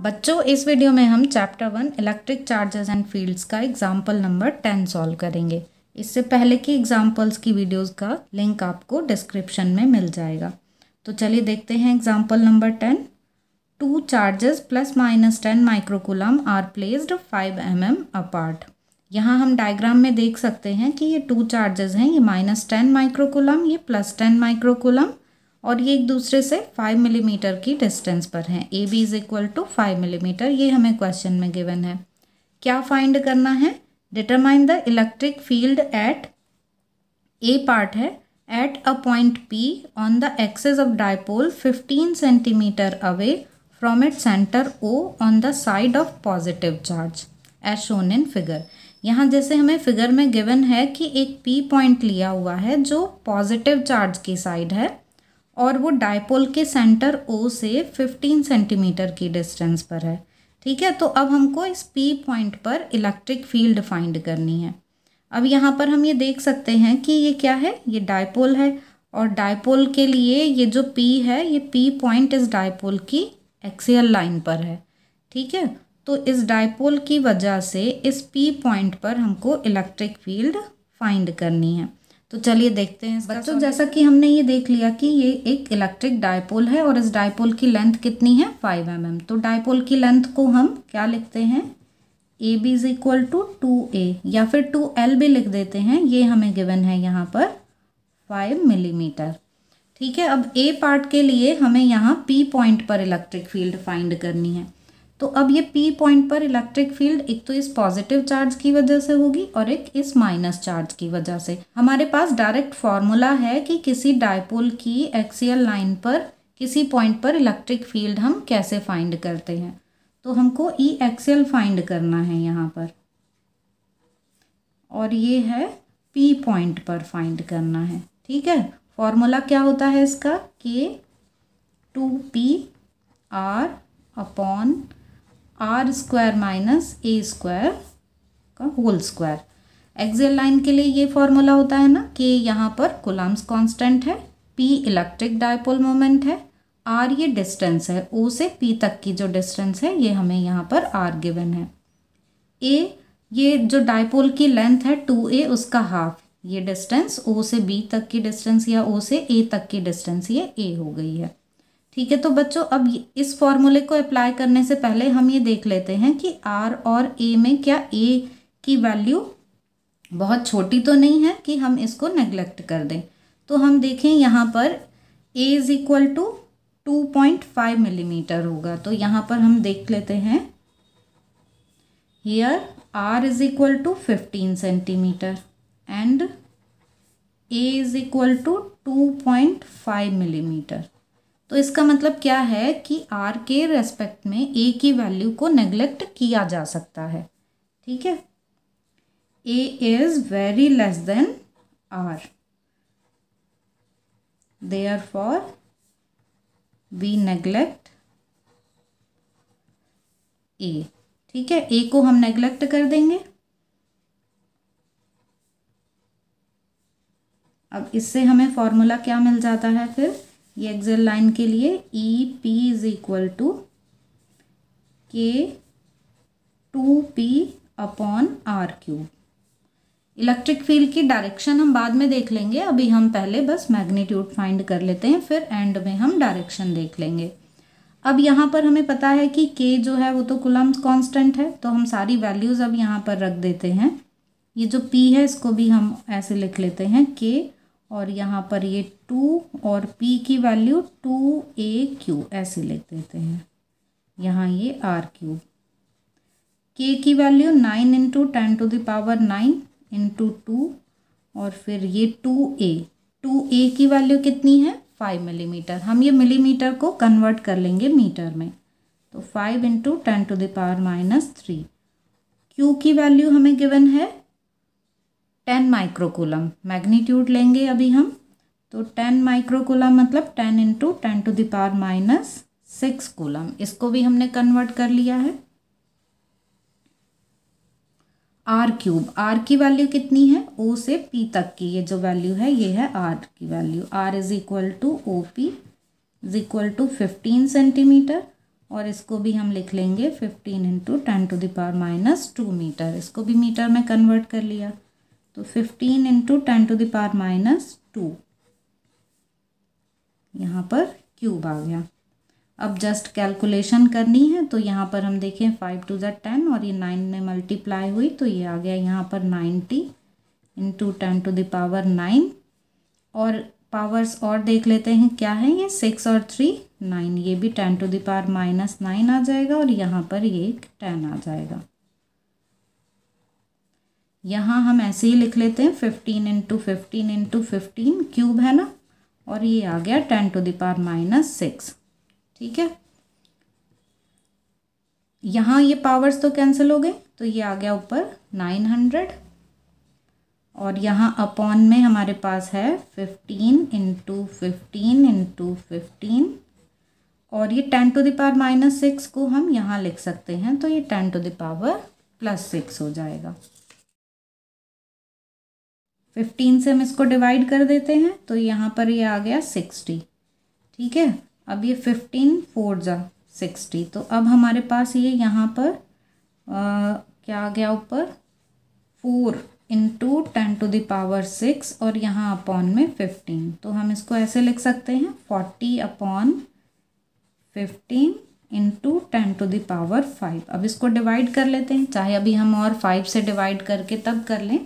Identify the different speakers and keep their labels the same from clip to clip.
Speaker 1: बच्चों, इस वीडियो में हम chapter 1 electric charges and fields का एग्जाम्पल नंबर 10 सॉल्व करेंगे। इससे पहले की एग्जाम्पल्स की वीडियोस का लिंक आपको डिस्क्रिप्शन में मिल जाएगा। तो चलिए देखते हैं example number 10। Two charges plus minus 10 microcoulomb are placed 5 mm apart. यहाँ हम डायग्राम में देख सकते हैं कि ये टू चार्जेस हैं, ये -10 माइक्रोकूलम, ये +10 माइक्रोकूलम, और ये एक दूसरे से 5 मिलीमीटर की डिस्टेंस पर हैं। A B is equal to 5 millimetre, ये हमें क्वेश्चन में गिवन है। क्या फाइंड करना है? Determine the electric field at a part है at a point P on the axis of dipole 15 centimetre away from it centre O on the side of positive charge as shown in figure. यहाँ जैसे हमें figure में given है कि एक P point लिया हुआ है जो पॉजिटिव चार्ज की साइड है और वो डायपोल के सेंटर O से 15 सेंटीमीटर की डिस्टेंस पर है। ठीक है, तो अब हमको इस P पॉइंट पर इलेक्ट्रिक फील्ड फाइंड करनी है। अब यहाँ पर हम ये देख सकते हैं कि ये क्या है, ये डायपोल है, और डायपोल के लिए ये जो P है, ये P पॉइंट इस डायपोल की एक्सियल लाइन पर है। ठीक है, तो इस डायपोल की वजह से इस P पॉइंट पर हमको इलेक्ट्रिक फील्ड फाइंड करनी है। तो चलिए देखते हैं बच्चों। जैसा कि हमने ये देख लिया कि ये एक इलेक्ट्रिक डायपोल है और इस डायपोल की लेंथ कितनी है, 5 mm। तो डायपोल की लेंथ को हम क्या लिखते हैं, A B is equal to 2a या फिर 2l भी लिख देते हैं। ये हमें गिवन है यहाँ पर 5 मिलीमीटर। ठीक है, अब ए पार्ट के लिए हमें यहाँ P पॉइंट पर इलेक्ट्रिक फील्ड फाइंड करनी है। तो अब ये P पॉइंट पर इलेक्ट्रिक फील्ड एक तो इस पॉजिटिव चार्ज की वजह से होगी और एक इस माइनस चार्ज की वजह से। हमारे पास डायरेक्ट फॉर्मूला है कि किसी डायपोल की एक्सियल लाइन पर किसी पॉइंट पर इलेक्ट्रिक फील्ड हम कैसे फाइंड करते हैं। तो हमको ई एक्सियल फाइंड करना है यहाँ पर, और ये है P पॉइंट पर फाइंड करना है। ठीक है, फॉर्मूला क्या होता है इसका, K 2P R upon R square minus A square का होल स्क्वायर। एक्सियल लाइन के लिए ये फॉर्मूला होता है ना, कि यहाँ पर कूलम्ब्स कांस्टेंट है, P इलेक्ट्रिक डायपोल मोमेंट है, R ये डिस्टेंस है, O से P तक की जो डिस्टेंस है ये हमें यहाँ पर R गिवन है। A ये जो डायपोल की लेंथ है 2a, उसका हाफ, ये डिस्टेंस O से B तक की डिस्टेंस या O से A तक की डिस्टेंस ये A हो गई है। ठीक है, तो बच्चों अब इस फॉर्मूले को अप्लाई करने से पहले हम ये देख लेते हैं कि R और A में क्या A की वैल्यू बहुत छोटी तो नहीं है कि हम इसको नेग्लेक्ट कर दें। तो हम देखें यहाँ पर A is equal to 2.5 millimetre होगा। तो यहाँ पर हम देख लेते हैं, here R is equal to 15 centimetre and A is equal to 2.5 millimetre. तो इसका मतलब क्या है कि R के रेस्पेक्ट में A की वैल्यू को नेग्लेक्ट किया जा सकता है। ठीक है, A is very less than R, therefore we neglect A। ठीक है, A को हम नेग्लेक्ट कर देंगे। अब इससे हमें फॉर्मूला क्या मिल जाता है, फिर ये एक्सियल लाइन के लिए EP is equal to K 2P upon R cube. Electric field की डायरेक्शन हम बाद में देख लेंगे, अभी हम पहले बस मैग्नीट्यूड फाइंड कर लेते हैं, फिर एंड में हम डायरेक्शन देख लेंगे। अब यहाँ पर हमें पता है कि K जो है वो तो कूलम्ब्स कांस्टेंट है, तो हम सारी वैल्यूज़ अब यहाँ पर रख देते हैं। ये जो P है इसको भी हम ऐसे लिख लेते हैं K, और यहाँ पर ये 2 और P की वैल्यू 2AQ ऐसे लिख देते हैं। यहाँ ये R क्यूब, K की value 9 into 10 to the power 9 into 2, और फिर ये 2A की वैल्यू कितनी है, 5 मिलीमीटर। हम ये मिलीमीटर को कन्वर्ट कर लेंगे मीटर में, तो 5 into 10 to the power -3। Q की वैल्यू हमें गिवन है 10 माइक्रोकूलम। मैग्नीट्यूड लेंगे अभी हम, तो 10 माइक्रोकूलम मतलब 10 into 10 to the power -6 coulomb. इसको भी हमने कन्वर्ट कर लिया है। R क्यूब, R की वैल्यू कितनी है, O से P तक की ये जो वैल्यू है ये है R की value. R is equal to OP is equal to 15 centimetre, और इसको भी हम लिख लेंगे 15 इंटू 10⁻⁻2 मीटर। इसको भी मीटर में कन्वर्ट कर लिया तो 15 इंटू 10⁻⁻2 यहाँ पर क्यूब आ गया। अब जस्ट कैलकुलेशन करनी है तो यहाँ पर हम देखें 5 2 10 और ये 9 में मल्टीप्लाई हुई तो ये आ गया यहाँ पर 90 इंटू 10⁻9 और पावर्स और देख लेते हैं क्या है ये 6 और 3 9, ये भी 10⁻⁻9 आ जाएगा और यहाँ पर ये 10 आ जाएगा। यहाँ हम ऐसे ही लिख लेते हैं 15 इंटू 15 इंटू 15 क्यूब है ना, और ये आ गया 10⁻⁻6। ठीक है, यहाँ ये पावर्स तो कैंसिल हो गए तो ये आ गया ऊपर 900 और यहाँ अपॉन में हमारे पास है 15 इंटू 15 इंटू 15 और ये 10⁻⁻6 को हम यहाँ लिख सकते हैं तो ये 10⁻+6 हो जाएगा। 15 से हम इसको डिवाइड कर देते हैं तो यहाँ पर ये आ गया 60। ठीक है, अब ये 15 4 जा 60 तो अब हमारे पास ये यहाँ पर क्या आ गया ऊपर 4 इंटू 10⁻6 और यहाँ अपॉन में 15 तो हम इसको ऐसे लिख सकते हैं 40/15 इंटू 10⁻5। अब इसको डिवाइड कर लेते हैं, चाहे अभी हम और 5 से डिवाइड करके तब कर लें।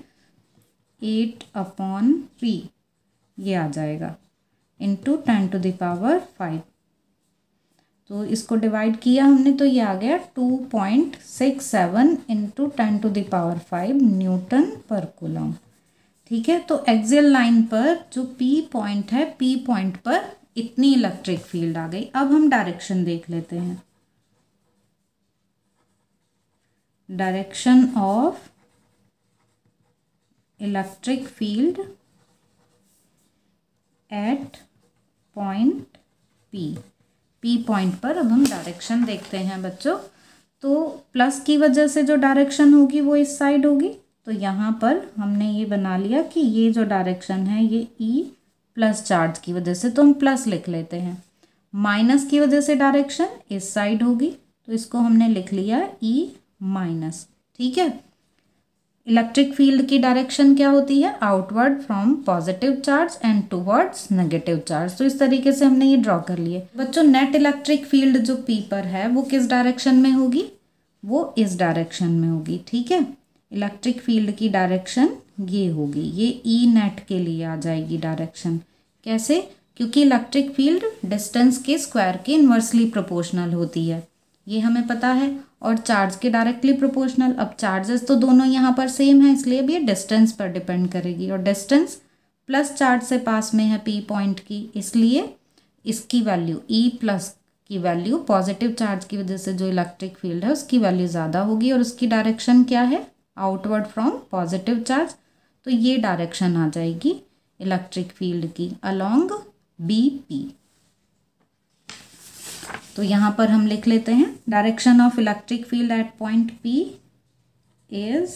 Speaker 1: 8/3 ये आ जाएगा इंटू 10⁻5 तो इसको डिवाइड किया हमने तो ये आ गया 2.67 इंटू 10⁻5 न्यूटन पर कूलम। ठीक है, तो एक्सियल लाइन पर जो P पॉइंट है, P पॉइंट पर इतनी इलेक्ट्रिक फील्ड आ गई। अब हम डायरेक्शन देख लेते हैं। Direction of electric field at point P point पर अब हम डायरेक्शन देखते हैं बच्चों। तो प्लस की वजह से जो डायरेक्शन होगी वो इस साइड होगी, तो यहाँ पर हमने ये बना लिया कि ये जो डायरेक्शन है ये E प्लस चार्ज की वजह से, तो हम प्लस लिख लेते हैं। माइनस की वजह से डायरेक्शन इस साइड होगी तो इसको हमने लिख लिया E माइनस। ठीक है, इलेक्ट्रिक फील्ड की डायरेक्शन क्या होती है, outward from positive charge and towards negative charge. तो इस तरीके से हमने ये ड्रॉ कर लिए। बच्चों नेट इलेक्ट्रिक फील्ड जो P पर है वो किस डायरेक्शन में होगी, वो इस डायरेक्शन में होगी। ठीक है, इलेक्ट्रिक फील्ड की डायरेक्शन ये होगी, ये E नेट के लिए आ जाएगी डायरेक्शन। कैसे, क्योंकि इलेक्ट्रिक फील्ड डिस्टेंस के स्क्वायर के इन्वर्सली प्रोपोर्शनल होती है, ये हमें पता है, और चार्ज के डायरेक्टली प्रोपोर्शनल। अब चार्जेस तो दोनों यहाँ पर सेम है इसलिए अब ये डिस्टेंस पर डिपेंड करेगी, और डिस्टेंस प्लस चार्ज से पास में है P पॉइंट की, इसलिए इसकी वैल्यू E प्लस की वैल्यू पॉजिटिव चार्ज की वजह से जो इलेक्ट्रिक फील्ड है उसकी वैल्यू ज़्यादा होगी, और उसकी डायरेक्शन क्या है, आउटवर्ड फ्रॉम पॉजिटिव चार्ज। तो ये डायरेक्शन आ जाएगी इलेक्ट्रिक फील्ड की अलोंग BP। तो यहाँ पर हम लिख लेते हैं direction of electric field at point P is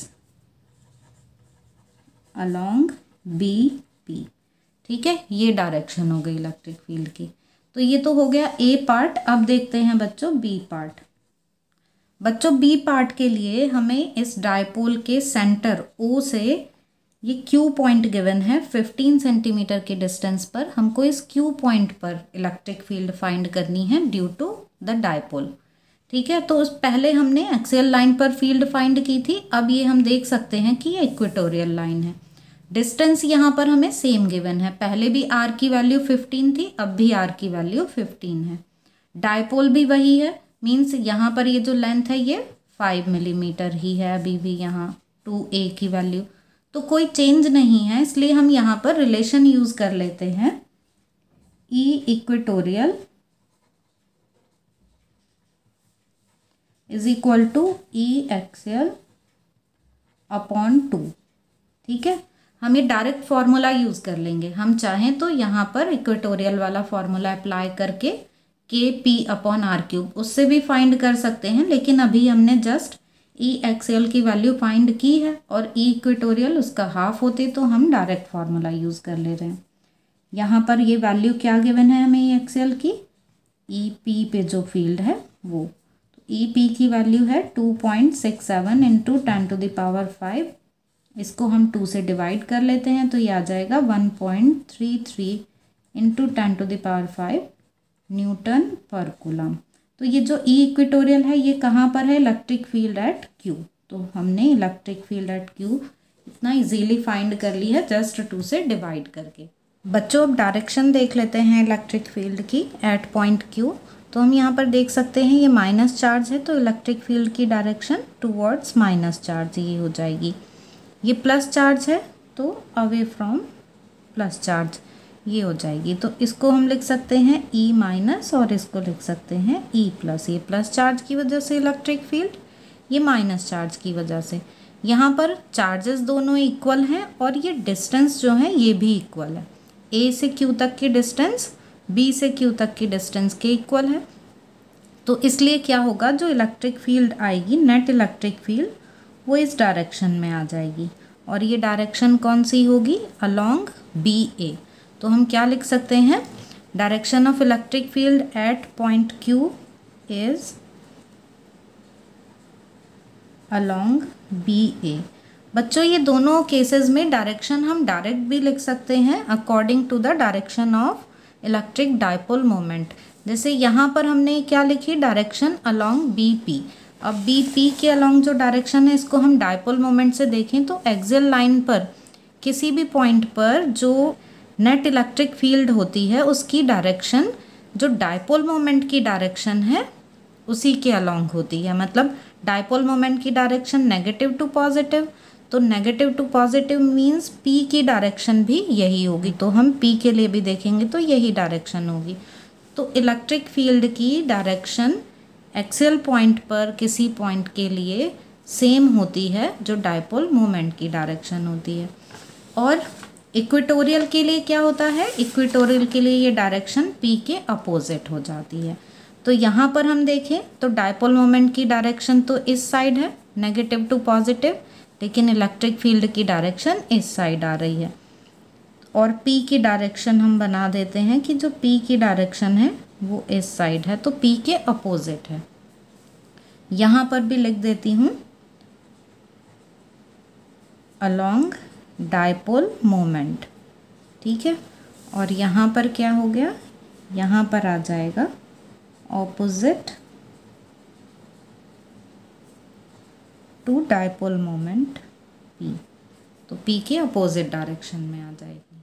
Speaker 1: along BP। ठीक है, ये डायरेक्शन हो गई इलेक्ट्रिक फील्ड की। तो ये तो हो गया A पार्ट। अब देखते हैं बच्चों B पार्ट। बच्चों B पार्ट के लिए हमें इस डायपोल के सेंटर O से ये Q पॉइंट गिवन है 15 सेंटीमीटर के डिस्टेंस पर, हमको इस Q पॉइंट पर इलेक्ट्रिक फील्ड फाइंड करनी है ड्यू टू द डायपोल। ठीक है, तो उस पहले हमने एक्सियल लाइन पर फील्ड फाइंड की थी, अब ये हम देख सकते हैं कि ये इक्वेटोरियल लाइन है। डिस्टेंस यहाँ पर हमें सेम गिवन है, पहले भी R की वैल्यू 15 थी, अब भी R की वैल्यू 15 है। डायपोल भी वही है, मीन्स यहाँ पर ये जो लेंथ है ये 5 मिलीमीटर ही है, अभी भी यहाँ 2A की वैल्यू, तो कोई चेंज नहीं है, इसलिए हम यहाँ पर रिलेशन यूज कर लेते हैं E equatorial is equal to E axial upon 2। ठीक है, हम ये डायरेक्ट फॉर्मूला यूज कर लेंगे। हम चाहें तो यहाँ पर इक्वेटोरियल वाला फॉर्मूला अप्लाई करके KP/R³ उससे भी फाइंड कर सकते हैं, लेकिन अभी हमने जस्ट E एक्सियल की वैल्यू फाइंड की है और E इक्वेटोरियल उसका हाफ होते तो हम डायरेक्ट फार्मूला यूज़ कर ले रहे हैं। यहाँ पर ये वैल्यू क्या गिवन है हमें E एक्सियल की, EP पे जो फील्ड है वो। तो ई पी की वैल्यू है 2.67 इंटू 10⁵। इसको हम 2 से डिवाइड कर लेते हैं तो ये आ जाएगा 1.33 इंटू 10⁵ न्यूटन पर कूलम। तो ये जो ई इक्वेटोरियल है ये कहाँ पर है? Electric field at Q. तो हमने इलेक्ट्रिक फील्ड एट क्यू इतना इजीली फाइंड कर ली है जस्ट 2 से डिवाइड करके। बच्चों अब डायरेक्शन देख लेते हैं इलेक्ट्रिक फील्ड की एट पॉइंट क्यू। तो हम यहाँ पर देख सकते हैं ये माइनस चार्ज है तो इलेक्ट्रिक फील्ड की डायरेक्शन टूवर्ड्स माइनस चार्ज ये हो जाएगी। ये प्लस चार्ज है तो अवे फ्रॉम प्लस चार्ज ये हो जाएगी। तो इसको हम लिख सकते हैं ई माइनस और इसको लिख सकते हैं ई प्लस। ये प्लस चार्ज की वजह से इलेक्ट्रिक फील्ड, ये माइनस चार्ज की वजह से। यहाँ पर चार्जेस दोनों इक्वल हैं और ये डिस्टेंस जो है ये भी इक्वल है। ए से क्यू तक की डिस्टेंस बी से क्यू तक की डिस्टेंस के इक्वल है। तो इसलिए क्या होगा, जो इलेक्ट्रिक फील्ड आएगी नेट इलेक्ट्रिक फील्ड वो इस डायरेक्शन में आ जाएगी। और ये डायरेक्शन कौन सी होगी? Along B A. तो हम क्या लिख सकते हैं? Direction of electric field at point Q is along B A. बच्चों ये दोनों केसेस में डायरेक्शन हम डायरेक्ट भी लिख सकते हैं according to the direction of electric dipole moment. जैसे यहाँ पर हमने क्या लिखी? Direction along B P. अब बी पी के अलोंग जो डायरेक्शन है इसको हम डाइपोल मोमेंट से देखें तो एक्सियल लाइन पर किसी भी पॉइंट पर जो नेट इलेक्ट्रिक फील्ड होती है उसकी डायरेक्शन जो डाइपोल मोमेंट की डायरेक्शन है उसी के अलोंग होती है। मतलब डाइपोल मोमेंट की डायरेक्शन नेगेटिव टू पॉजिटिव, तो negative to positive means P की डायरेक्शन भी यही होगी। तो हम पी के लिए भी देखेंगे तो यही डायरेक्शन होगी। तो इलेक्ट्रिक फील्ड की डायरेक्शन एक्सियल पॉइंट पर किसी पॉइंट के लिए सेम होती है जो डाइपोल मोमेंट की डायरेक्शन होती है। और इक्वेटोरियल के लिए क्या होता है? इक्वेटोरियल के लिए ये डायरेक्शन पी के अपोजिट हो जाती है। तो यहाँ पर हम देखें तो डाइपोल मोमेंट की डायरेक्शन तो इस साइड है नेगेटिव टू पॉजिटिव, लेकिन इलेक्ट्रिक फील्ड की डायरेक्शन इस साइड आ रही है। और पी की डायरेक्शन हम बना देते हैं कि जो पी की डायरेक्शन है वो इस साइड है तो पी के अपोजिट है। यहाँ पर भी लिख देती हूँ अलोंग डाइपोल मोमेंट, ठीक है। और यहाँ पर क्या हो गया? यहाँ पर आ जाएगा opposite to dipole moment P. तो पी के अपोजिट डायरेक्शन में आ जाएगी।